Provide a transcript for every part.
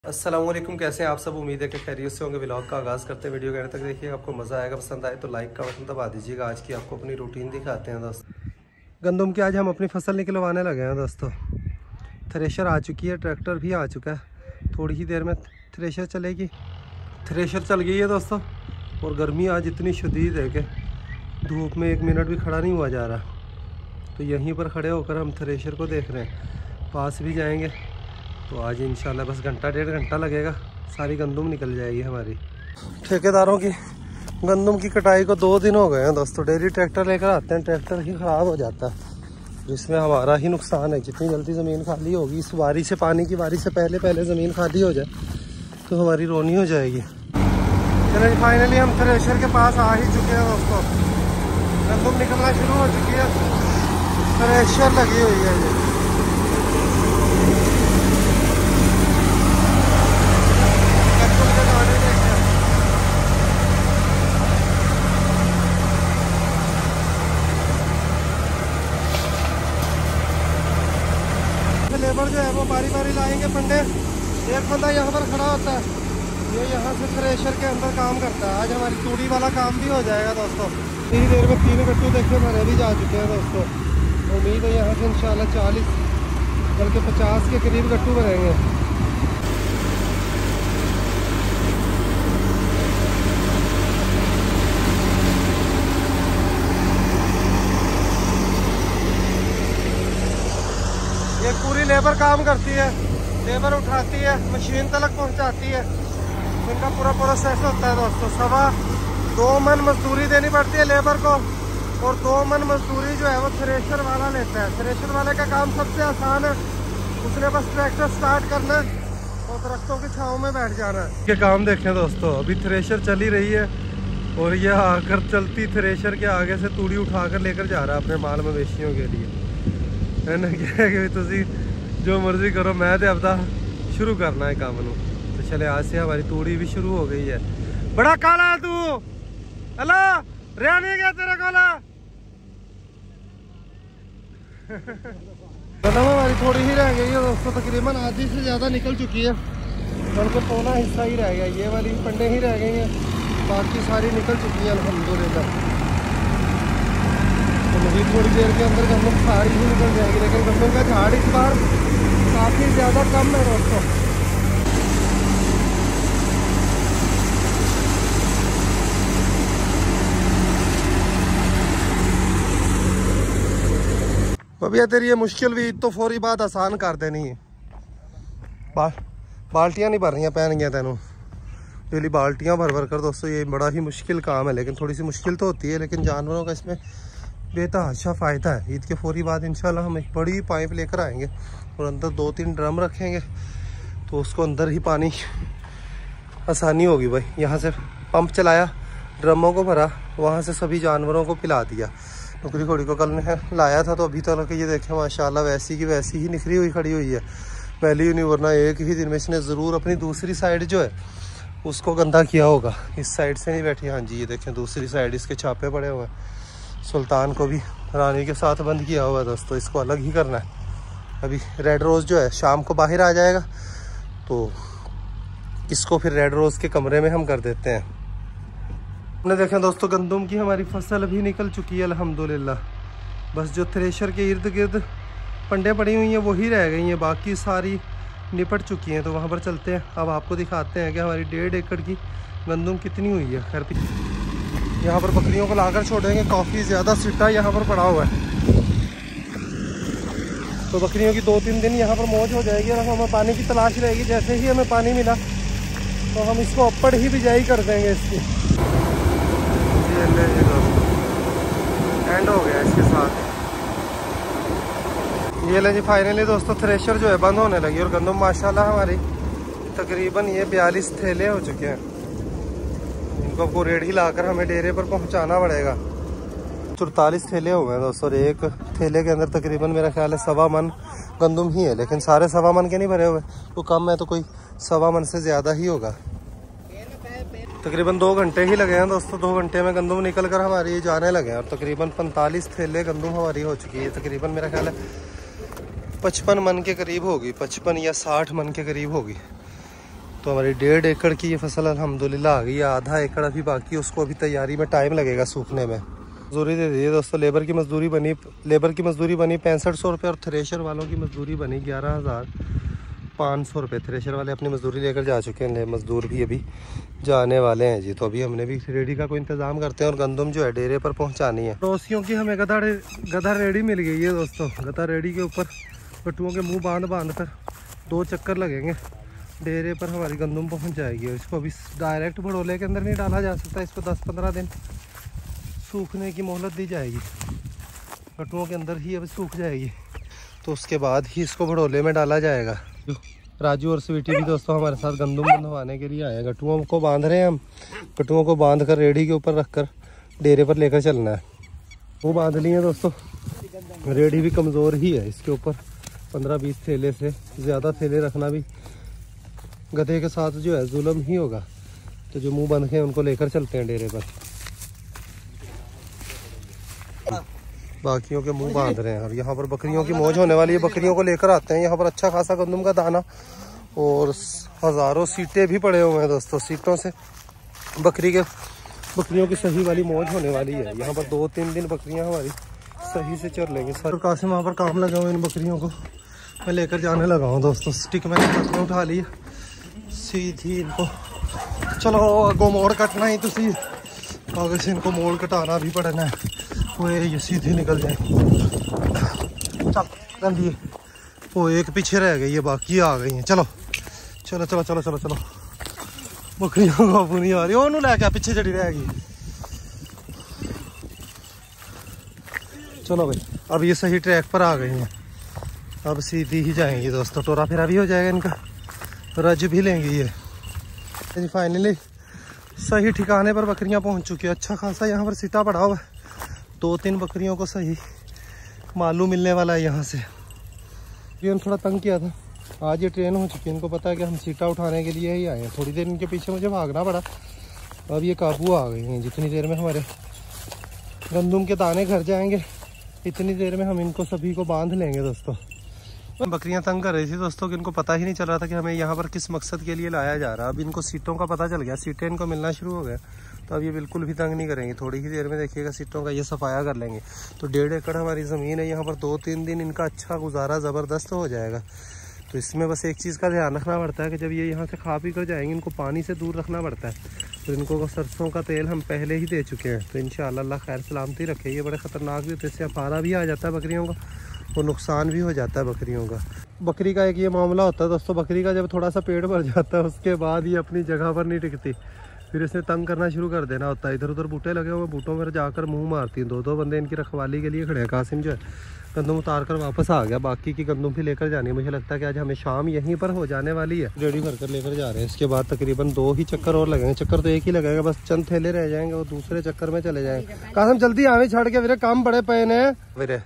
अस्सलाम वालेकुम, कैसे हैं आप सब। उम्मीद है कि खैरियत से होंगे। व्लॉग का आगाज़ करते हैं। वीडियो कहने तक देखिए, आपको मज़ा आएगा। पसंद आए तो लाइक का बटन दबा दीजिएगा। आज की आपको अपनी रूटीन दिखाते हैं दोस्तों। गंदम की आज हम अपनी फसल निकलवाने लगे हैं दोस्तों। थ्रेशर आ चुकी है, ट्रैक्टर भी आ चुका है। थोड़ी ही देर में थ्रेशर चलेगी। थ्रेशर चल गई है दोस्तों। और गर्मी आज इतनी शदीद है कि धूप में 1 मिनट भी खड़ा नहीं हुआ जा रहा। तो यहीं पर खड़े होकर हम थ्रेशर को देख रहे हैं। पास भी जाएंगे तो आज इंशाल्लाह बस घंटा 1.5 घंटा लगेगा, सारी गंदम निकल जाएगी हमारी। ठेकेदारों की गंदम की कटाई को 2 दिन हो गए हैं दोस्तों। डेली ट्रैक्टर लेकर आते हैं, ट्रैक्टर ही ख़राब हो जाता है, जिसमें हमारा ही नुकसान है। जितनी जल्दी ज़मीन खाली होगी, इस बारी से, पानी की बारी से पहले ज़मीन खाली हो जाए तो हमारी रोनी हो जाएगी। चलिए फाइनली हम थ्रेशर के पास आ ही चुके हैं दोस्तों। गंदम निकलना शुरू हो चुकी है, थ्रेशर लगी हुई है ये। लेबर जो है वो बारी बारी लाएंगे पंडे। एक बंदा यहाँ पर खड़ा होता है, ये यहाँ से थ्रेशर के अंदर काम करता है। आज हमारी तूड़ी वाला काम भी हो जाएगा दोस्तों। इतनी देर में 3 गट्टू देखिए भरे भी जा चुके हैं दोस्तों। उम्मीद है यहाँ से इंशाल्लाह 40 बल्कि 50 के करीब गट्टू भरेंगे। ये पूरी लेबर काम करती है, लेबर उठाती है, मशीन तक पहुंचाती है। इनका पूरा प्रोसेस होता है दोस्तों। 2.25 मन मजदूरी देनी पड़ती है लेबर को, और 2 मन मजदूरी जो है वो थ्रेशर वाला लेता है। थ्रेशर वाले का काम सबसे आसान है, उसने बस ट्रैक्टर स्टार्ट करना है और दरख्तों की छांव में बैठ जाना है। ये काम देखें दोस्तों, अभी थ्रेशर चल ही रही है और यह आकर चलती थ्रेशर के आगे से तूड़ी उठाकर लेकर जा रहा है अपने माल मवेशियों के लिए। मैंने क्या कि तुसी जो मर्जी करो, मैं तो अब शुरू करना है काम नू। तो चले, आज से हमारी तूड़ी भी शुरू हो गई है। बड़ा काला है तू, हेलो रेया नहीं गया तेरा काला। गंदम हमारी थोड़ी ही रह गई है दोस्तों, तकरीबन आधी से ज़्यादा निकल चुकी है, बल्कि पौना हिस्सा ही रह गया। ये वाली पंडे ही रह गई हैं, बाकी सारी निकल चुकी है अल्हम्दुलिल्लाह। तो मज़ीद थोड़ी देर के अंदर गंदम सारी ही निकल जाएगी, लेकिन गंदम का झाड़ इस बार काफ़ी ज़्यादा कम है दोस्तों। भैया तेरी ये मुश्किल भी तो फौरी बात आसान कर देनी है। बाल्टियाँ नहीं भर रही पहन गया तेनों डेली बाल्टियाँ भर कर दोस्तों। ये बड़ा ही मुश्किल काम है, लेकिन थोड़ी सी मुश्किल तो होती है, लेकिन जानवरों का इसमें बेतहाशा फ़ायदा है। ईद के फौरी बाद इंशाल्लाह हम एक बड़ी पाइप लेकर आएंगे और अंदर 2-3 ड्रम रखेंगे, तो उसको अंदर ही पानी आसानी होगी भाई। यहाँ से पंप चलाया, ड्रमों को भरा, वहाँ से सभी जानवरों को पिला दिया। नुकरी घोड़ी को कल ने लाया था, तो अभी तक ये देखें माशाल्लाह वैसी की वैसी ही निखरी हुई खड़ी हुई है, पहली ही नहीं, वरना एक ही दिन में इसने ज़रूर अपनी दूसरी साइड जो है उसको गंदा किया होगा। इस साइड से नहीं बैठी, हाँ जी ये देखें दूसरी साइड इसके छापे पड़े हुए हैं। सुल्तान को भी रानी के साथ बंद किया हुआ है दोस्तों, इसको अलग ही करना है। अभी रेड रोज़ जो है शाम को बाहर आ जाएगा, तो इसको फिर रेड रोज़ के कमरे में हम कर देते हैं। हमने देखा दोस्तों, गंदम की हमारी फसल भी निकल चुकी है अल्हम्दुलिल्लाह। बस जो थ्रेशर के इर्द गिर्द पंडे पड़ी हुई हैं वही रह गई हैं, बाकी सारी निपट चुकी हैं। तो वहाँ पर चलते हैं, अब आपको दिखाते हैं कि हमारी 1.5 एकड़ की गंदम कितनी हुई है। खैर यहाँ पर बकरियों को लाकर छोड़ेंगे, काफ़ी ज़्यादा सिट्टा यहाँ पर पड़ा हुआ है, तो बकरियों की 2-3 दिन यहाँ पर मौज हो जाएगी। और हमें पानी की तलाश रहेगी, जैसे ही हमें पानी मिला तो हम इसको अप्पड़ ही बिजाई कर देंगे इसकी। एंड हो गया इसके साथ। ये ले जी फाइनली दोस्तों, थ्रेशर जो है बंद होने लगी और गंदम माशाल्लाह हमारी तकरीबन ये 42 थैले हो चुके हैं। इनको आपको रेडी लाकर हमें डेरे पर पहुंचाना पड़ेगा। 44 थैले हो गए दोस्तों, और एक थैले के अंदर तकरीबन मेरा ख्याल है 1.25 मन गंदम ही है, लेकिन सारे 1.25 मन के नहीं भरे हुए, तो कम है तो कोई 1.25 मन से ज़्यादा ही होगा। तकरीबन 2 घंटे ही लगे हैं दोस्तों। 2 घंटे में गंदम निकल कर हमारी जाने लगे हैं, और तकरीबन 45 थैले गंदम हमारी हो चुकी है। तकरीबन मेरा ख्याल है 55 मन के करीब होगी, 55 या 60 मन के करीब होगी। तो हमारी 1.5 एकड़ की ये फसल अल्हम्दुलिल्लाह आ गई है। आधा एकड़ अभी बाकी, उसको अभी तैयारी में टाइम लगेगा सूखने में। मजदूरी दे दी है दोस्तों। लेबर की मजदूरी बनी 6500 रुपये और थ्रेशर वालों की मजदूरी बनी 11,500 रुपये। थ्रेशर वाले अपनी मजदूरी लेकर जा चुके हैं, मजदूर भी अभी जाने वाले हैं जी। तो अभी हमने भी रेडी का कोई इंतज़ाम करते हैं और गंदम जो है डेरे पर पहुंचानी है। पड़ोसियों की हमें गधा रेडी मिल गई है दोस्तों। गधा रेडी के ऊपर कट्टुओं के मुँह बांध कर 2 चक्कर लगेंगे, डेरे पर हमारी गंदम पहुँच जाएगी। और इसको अभी डायरेक्ट भड़ोले के अंदर नहीं डाला जा सकता, इसको 10-15 दिन सूखने की मोहलत दी जाएगी। कट्टुओं के अंदर ही अब सूख जाएगी, तो उसके बाद ही इसको भड़ोले में डाला जाएगा। राजू और स्वीटी भी दोस्तों हमारे साथ गंदम बंधवाने के लिए आए हैं। कट्टुओं को बांध रहे हैं हम। कट्टुओं को बांध कर रेडी के ऊपर रखकर डेरे पर लेकर चलना है। वो बांध लिए हैं दोस्तों। रेडी भी कमज़ोर ही है, इसके ऊपर 15-20 थैले से ज़्यादा थैले रखना भी गधे के साथ जो है जुल्म ही होगा। तो जो मुंह बंद है उनको लेकर चलते हैं डेरे पर। बाकियों के मुंह बांध रहे हैं। और यहाँ पर बकरियों की मौज होने वाली है। बकरियों को लेकर आते हैं। यहाँ पर अच्छा खासा गंदम का दाना और हज़ारों सीटें भी पड़े हुए हैं दोस्तों। सीटों से बकरियों की सही वाली मौज होने वाली है। यहाँ पर 2-3 दिन बकरियाँ हमारी सही से चल लेंगी। सर कासिम वहाँ पर काम लगा हुआ इन बकरियों को मैं लेकर जाने लगा हूँ दोस्तों। स्टिक मैंने हाथ में उठा ली सीधी इनको। चलो अगो मोड़ कटना ही, तुसी आगे से इनको मोड़ कटाना भी पड़ना है। वो ये सीधी निकल जाए। चल गंदी वो एक पीछे रह गई है, बाकी आ गई हैं। चलो चलो चलो चलो चलो चलो। बकरियों को काबू नहीं आ रही। ओनू लैके पीछे चढ़ी रहेगी। चलो भाई, अब ये सही ट्रैक पर आ गई हैं। अब सीधी ही जाएंगी दोस्तों। टोरा फेरा भी हो जाएगा इनका, रज भी लेंगी ये। फाइनली सही ठिकाने पर बकरियां पहुंच चुकी है। अच्छा खासा यहाँ पर सीटा पड़ा हुआ है। 2-3 बकरियों को सही मालूम मिलने वाला है यहाँ से। ये थोड़ा तंग किया था। आज ये ट्रेन हो चुकी है, इनको पता है कि हम सीटा उठाने के लिए ही आए हैं। थोड़ी देर इनके पीछे मुझे भागना पड़ा। अब ये काबू आ गई हैं। जितनी देर में हमारे गंदम के दाने घर जाएंगे, इतनी देर में हम इनको सभी को बांध लेंगे दोस्तों। बकरियां तंग कर रही थी दोस्तों कि इनको पता ही नहीं चल रहा था कि हमें यहाँ पर किस मकसद के लिए लाया जा रहा है। अब इनको सीटों का पता चल गया, सीटें इनको मिलना शुरू हो गया। तो अब ये बिल्कुल भी तंग नहीं करेंगे। थोड़ी ही देर में देखिएगा सीटों का ये सफाया कर लेंगे। तो 1.5 एकड़ हमारी ज़मीन है। यहाँ पर 2-3 दिन इनका अच्छा गुजारा ज़बरदस्त हो जाएगा। तो इसमें बस एक चीज़ का ध्यान रखना पड़ता है कि जब ये यहाँ से खा पी कर जाएंगे, इनको पानी से दूर रखना पड़ता है। तो इनको सरसों का तेल हम पहले ही दे चुके हैं। तो इंशाअल्लाह अल्लाह खैर सलामती रखे। ये बड़े ख़तरनाक भी होते हैं, इससे अफारा भी आ जाता है बकरियों का और नुकसान भी हो जाता है बकरियों का। बकरी का एक ये मामला होता है दोस्तों, बकरी का जब थोड़ा सा पेट भर जाता है उसके बाद ये अपनी जगह पर नहीं टिकती। फिर इसने तंग करना शुरू कर देना होता है। इधर उधर बूटे लगे हुए, बूटों में जाकर मुंह मारती हैं। 2-2 बंदे इनकी रखवाली के लिए खड़े हैं। कासिम जो है गंदम उतार कर वापस आ गया। बाकी की गंदम भी लेकर जानी है। मुझे लगता है कि आज हमें शाम यहीं पर हो जाने वाली है। रेडी भरकर लेकर जा रहे हैं। इसके बाद तकरीबन 2 ही चक्कर और लगेंगे। चक्कर तो एक ही लगेगा, बस चंद थैले रह जाएंगे और दूसरे चक्कर में चले जाएंगे। कासिम जल्दी आवे छड़ के मेरे काम बड़े पे ने मेरे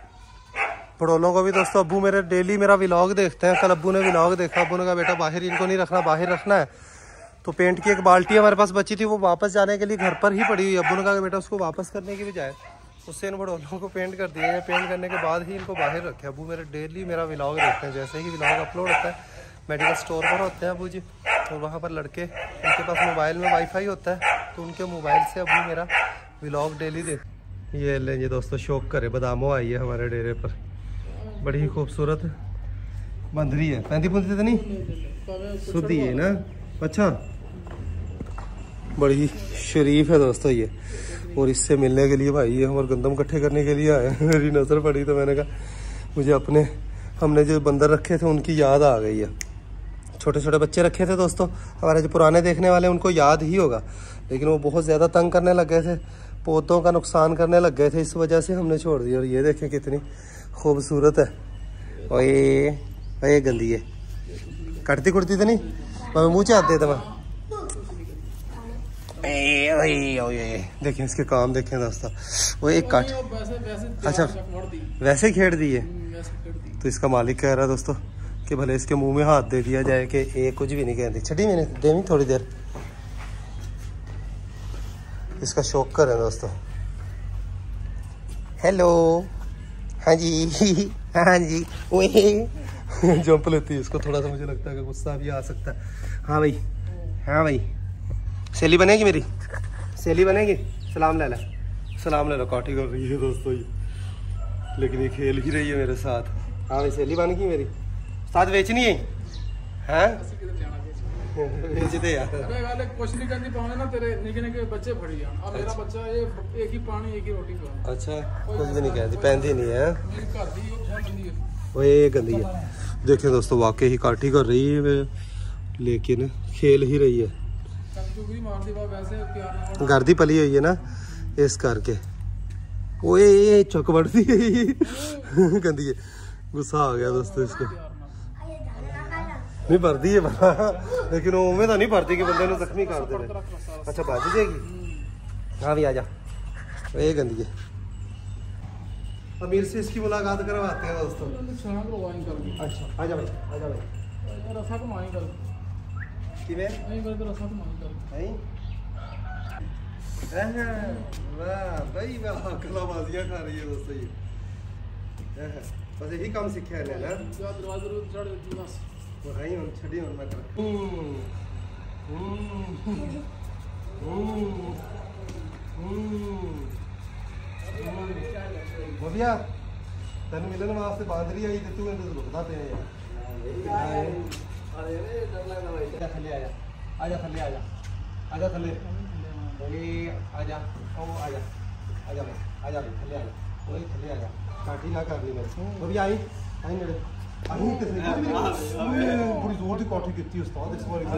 पड़ोलों को भी दोस्तों। अब्बू मेरे डेली मेरा व्लॉग देखते हैं। कल अब्बू ने व्लॉग देखा। अब्बू ने कहा बेटा बाहर इनको नहीं रखना, बाहर रखना है। तो पेंट की एक बाल्टी हमारे पास बची थी, वो वापस जाने के लिए घर पर ही पड़ी हुई। अब्बू ने कहा बेटा उसको वापस करने की बजाय उससे इन बड़ोलों को पेंट कर दिया। पेंट करने के बाद ही इनको बाहर रखे। अब्बू मेरे डेली मेरा व्लॉग देखते हैं। जैसे ही व्लॉग अपलोड होता है, मेडिकल स्टोर पर होते हैं अब्बू जी, और वहाँ पर लड़के उनके पास मोबाइल में वाईफाई होता है, तो उनके मोबाइल से अब्बू मेरा व्लॉग डेली देख। ये लेंगे दोस्तों, शौक करे बादामो आई है हमारे डेरे पर। बड़ी ही खूबसूरत बंदरी है। पैंती पुंती तो नहीं सुधी है ना। अच्छा, बड़ी शरीफ है दोस्तों ये। और इससे मिलने के लिए भाई ये हमारे गंदम इकट्ठे करने के लिए आए। मेरी नज़र पड़ी तो मैंने कहा मुझे अपने हमने जो बंदर रखे थे उनकी याद आ गई है। छोटे छोटे बच्चे रखे थे दोस्तों। हमारे जो पुराने देखने वाले उनको याद ही होगा, लेकिन वो बहुत ज़्यादा तंग करने लग गए थे, पौधों का नुकसान करने लग गए थे। इस वजह से हमने छोड़ दिया। और ये देखें कितनी खूबसूरत है। और ये गंदी है, कटती कुटती तो नहीं, मैं मुँह चाहते थे मैं। देखें इसके काम देखें दोस्तों। वो एक काट अच्छा वैसे खेड़ दी है। तो इसका मालिक कह रहा है दोस्तों कि भले इसके मुंह में हाथ दे दिया जाए कि ये कुछ भी नहीं कहती। छठी मैंने देवी थोड़ी देर इसका शौक कर है दोस्तों। हेलो, हाँ जी हाँ जी। ओए जंप लेती है, इसको थोड़ा सा मुझे लगता है कि गुस्सा भी आ सकता है। हाँ भाई, हाँ भाई, सहेली बनेगी मेरी, सहेली बनेगी। सलाम ले ला, सलाम ले लो। काटी कर रही है दोस्तों ये, लेकिन ये खेल ही रही है मेरे साथ। हाँ भाई, सहेली बन गई मेरी। साथ बेचनी है हैं? बेचते यार। अरे वाले कुछ नहीं करनी पाऊंगा ना, तेरे निके बच्चे फड़ी जान। अब मेरा बच्चा ये एक ही पानी एक ही रोटी खाता। अच्छा, कुछ भी नहीं कहती, पहनती नहीं है। मेरी घर दी वो बहुत गंदी है। वो ये गंदी है। देखिए दोस्तों, वाकई ही काटी कर रही है लेकिन खेल ही रही है। गर्दी पली हुई है ना इस करके। वो ये चुक बढ़ती है गंदी है। गुस्सा आ गया दोस्तों इसको। नहीं भरती है लेकिन वो उम्मीद नहीं भरती कि बंदे ने जख्मी कर दे। अच्छा, बाजी जाएगी। हाँ भी आजा, ये गंदी है। अमीर से इसकी मुलाकात करवाते हैं दोस्तों। अच्छा, आजा भाई, आजा भाई। वाह भाई वाह, कलाबाजियां खा रही है दोस्तों ये। बस यही काम सीखा है ना। छड़ी और मैं भैया तेन मिलन वास्ते बांदरी आई तू रुकता पे यार। थले आजा, आजा थले, आजा आजा थले, आजा ओ आजा, आजा भाई, आजा भाई, थले आजा, वही थले आजा। काटी ना कर ली मैं अभी आई आई मेरे बड़ी जोर की काटी की उस्ताद इस बार।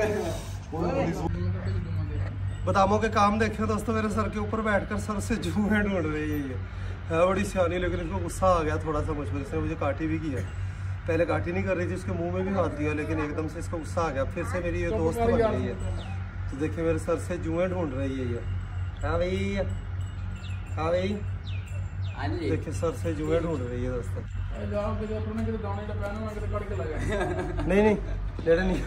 बादामों के काम देखे दोस्तों, मेरे सर के ऊपर बैठकर सर से जुएं ढूंढ रही है ये। है बड़ी सियानी, लेकिन इसको गुस्सा आ गया थोड़ा सा मुझ पर। इसने मुझे काटी भी किया, पहले काटी नहीं कर रही थी, उसके मुंह में भी हाथ दिया, लेकिन एकदम से इसको गुस्सा आ गया। फिर से मेरी ये दोस्त बन गई है। तो देखिए मेरे सर से जुएं ढूंढ रही है ये। हाँ भाई, हाँ भाई, देखिए सर से जुएं ढूंढ रही है दोस्तों। नहीं नहीं, लेड़े नहीं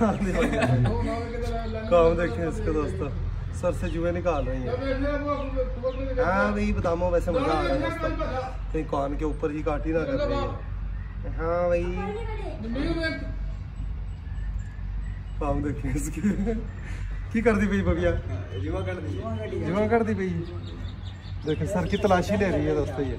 काम देखिए इसके दोस्तों, सर से जुएं निकाल रही है। हाँ भाई, बादामों वैसे मजा आ रहा है दोस्तों, कहीं कान के ऊपर ही काटी ना कर रही है। हाँ भाई, काम देखिए इसके की कर दी भाई भैया, जुआ कर दी भाई। देखिए सर की तलाशी ले रही है दोस्तों ये,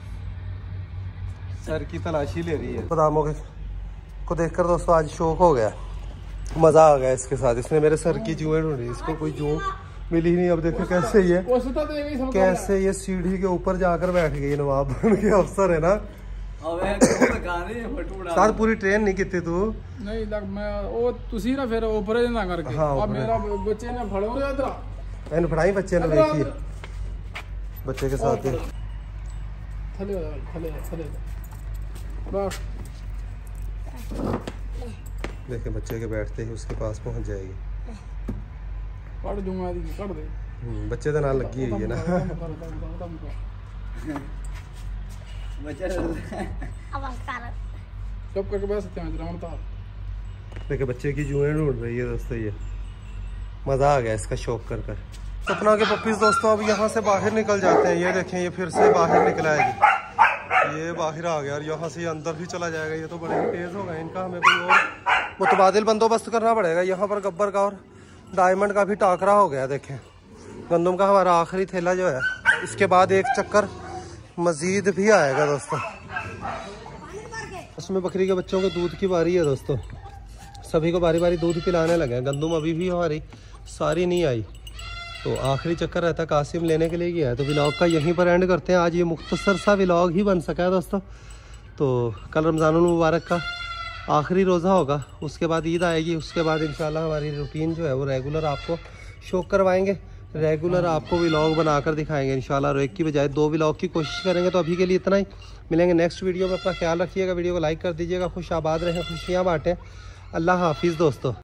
सर की तलाशी ले रही है। बादामों के को देखकर दोस्तों आज शौक हो गया, मजा आ गया इसके साथ। इसने मेरे सर की जुएं ढूंढी, इसको कोई जू मिली ही नहीं। अब देखो कैसे ये सीढ़ी के ऊपर जाकर बैठ गई, नवाब बन के अफसर है ना। साथ पूरी ट्रेन नहीं की तू नहीं लग मैं वो तुसी ना फिर ऊपर ना करके। हाँ, अब मेरा बच्चे ने फड़ो इधर इन फड़ाई बच्चे ने देखी बच्चे के साथ थले थले बस। देखे बच्चे के बैठते ही उसके पास पहुंच जाएगी। काट दूंगा, काट दे। बच्चे तो ना लगी हुई है ना। देखिए बच्चे की जुएं ढूंढ रही है दोस्तों ये, मजा आ गया इसका शौक कर कर। सपना के पप्पीज दोस्तों अब यहाँ से बाहर निकल जाते हैं। ये देखें ये फिर से बाहर निकला है जी, ये बाहर आ गया और यहाँ से ये अंदर भी चला जाएगा। ये तो बड़े तेज हो गए, इनका हमें कोई और मुतबादिल बंदोबस्त करना पड़ेगा। यहाँ पर गब्बर का और डायमंड का भी टाकरा हो गया। देखें गंदम का हमारा आखिरी थैला जो है, इसके बाद एक चक्कर मजीद भी आएगा दोस्तों। उसमें बकरी के बच्चों के दूध की बारी है दोस्तों, सभी को बारी बारी दूध पिलाने लगे। गंदम अभी भी हमारी सारी नहीं आई, तो आखिरी चक्कर रहता है कासिम लेने के लिए गया है। तो व्लॉग का यहीं पर एंड करते हैं। आज ये मुख्तसर सा व्लॉग ही बन सका है दोस्तों। तो कल रमज़ानुल मुबारक का आखिरी रोज़ा होगा, उसके बाद ईद आएगी, उसके बाद इंशाल्लाह हमारी रूटीन जो है वो रेगुलर आपको शो करवाएंगे, रेगुलर आपको व्लॉग बनाकर दिखाएंगे इंशाल्लाह। और एक की बजाय 2 व्लॉग की कोशिश करेंगे। तो अभी के लिए इतना ही, मिलेंगे नेक्स्ट वीडियो में। अपना ख्याल रखिएगा, वीडियो को लाइक कर दीजिएगा। खुश आबाद रहें, खुशियाँ बांटें। अल्लाह हाफिज़ दोस्तों।